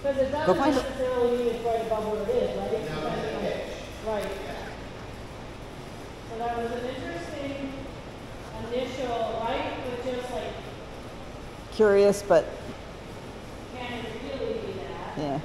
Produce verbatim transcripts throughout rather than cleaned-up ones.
Because it doesn't necessarily mean it's right above where it is, right? It's depending on, right. So that was an interesting initial, right? But just like, curious, but can it really be that? yeah.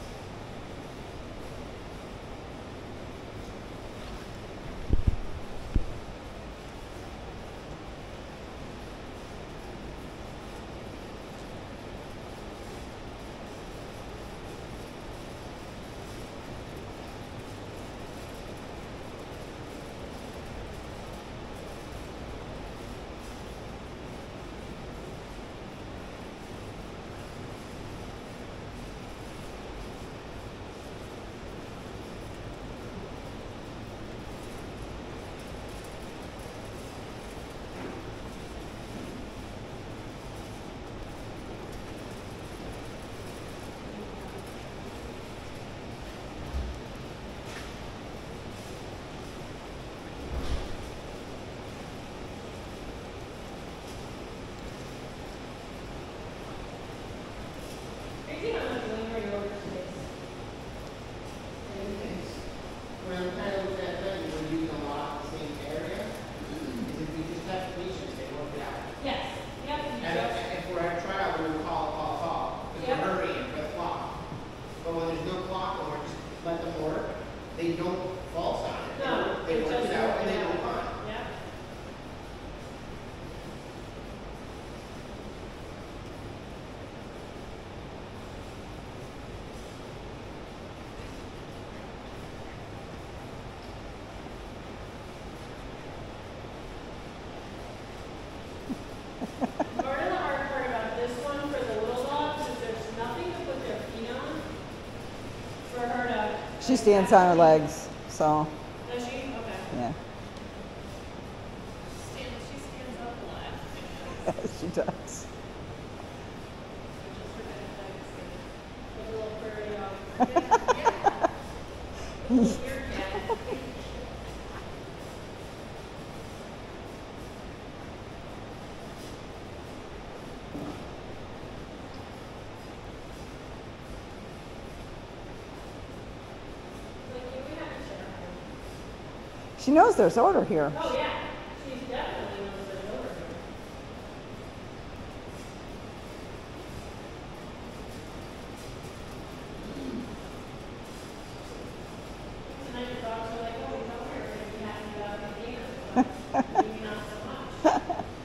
She stands on her legs, so. Does she? Okay. Yeah. Stand, she stands up a lot. Yes, she does. She knows there's order here. Oh yeah, she definitely knows there's order here. Tonight your dogs are like, oh, we know we're going to be happy about the game, but maybe not so much.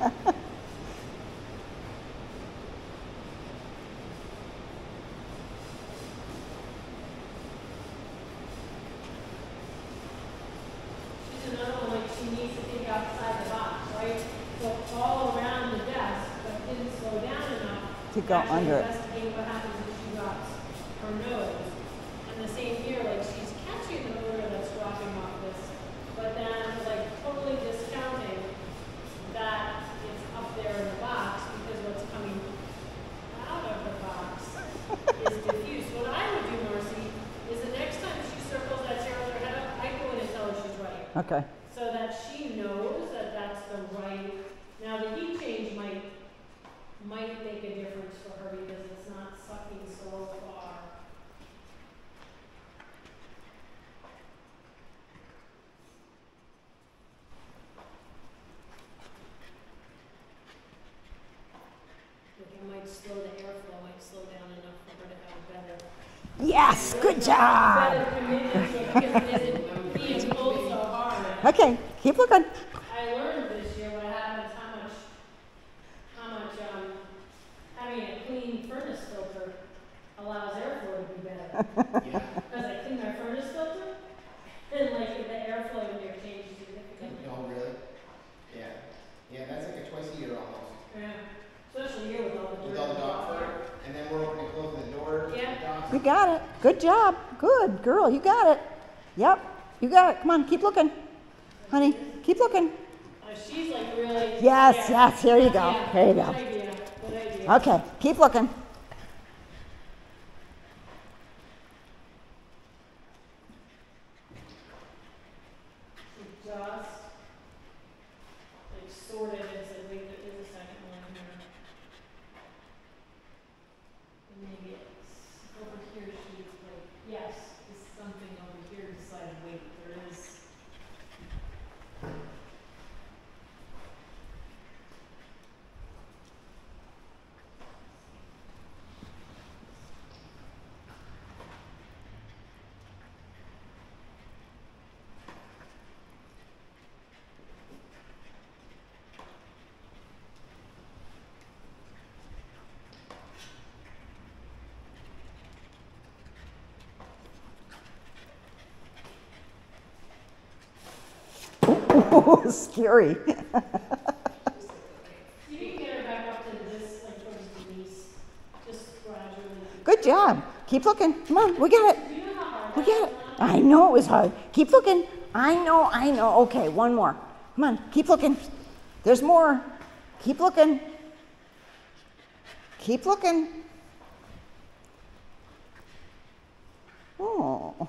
To go under it. Investigate what happens if she drops her nose. And the same here, like she's catching the odor that's dropping off this, but then like totally discounting that it's up there in the box because what's coming out of the box is diffuse. What I would do, Marcy, is the next time she circles that chair with her head up, I go in and tell her she's right. Okay. So that she knows that that's the right. Now the heat change might might make a difference for her because it's not sucking so far. Like it might slow the airflow, might slow down enough for her to have a better. Yes, good job. Better commitment because it isn't being pulled so hard. Okay, keep looking. I learned this year what happens, how much, how much um, having a clean furnace filter allows airflow to be better. Yeah. Because I clean my furnace filter, and like the airflow in there changes significantly. Oh, really? Yeah. Yeah, that's like a twice a year almost. Yeah. Especially here with all the dirt. With all the dog fur, and then we're opening and closing the door. Yeah. The dogs. You got it. Good job. Good girl. You got it. Yep. You got it. Come on. Keep looking. Honey, keep looking. Uh, she's like really. Yes, yeah. yes. Here you go. Yeah. Here you Good go. idea. Good idea. Okay. Keep looking. She just like sorted it, so wait, there is a second one here. And maybe it's over here. know, scary. You can get her back up to this, like towards Denise, just gradually. Good job. Keep looking. Come on, we got it. Do you know how hard We that got is it. now? I know it was hard. Keep looking. I know, I know. Okay, one more. Come on, keep looking. There's more. Keep looking. Keep looking. Oh.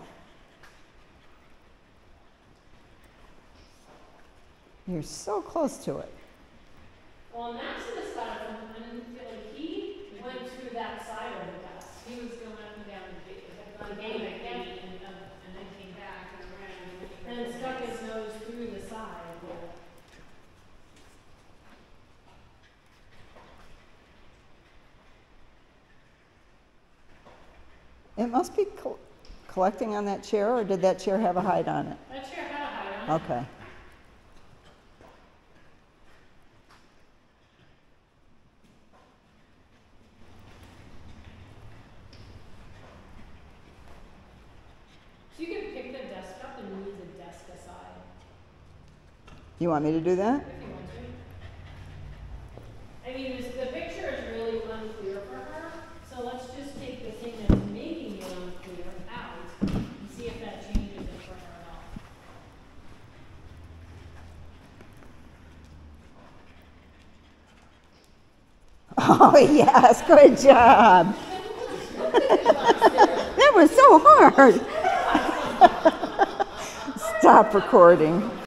You're so close to it. Well, Maximus got it, and I didn't feel like he went through that side of the desk. He was going up and down the gate, The the gate, gate, yeah. and, um, and then came back and around. And stuck his nose through the side. It must be col- collecting on that chair, or did that chair have a hide on it? That chair had a hide on it. Okay. So you can pick the desk up and move the desk aside You want me to do that? if you want to. I mean, this, the picture is really unclear for her, so let's just take the thing that's making it unclear out and see if that changes it for her at all. Oh, yes, good job. That was so hard. Stop recording.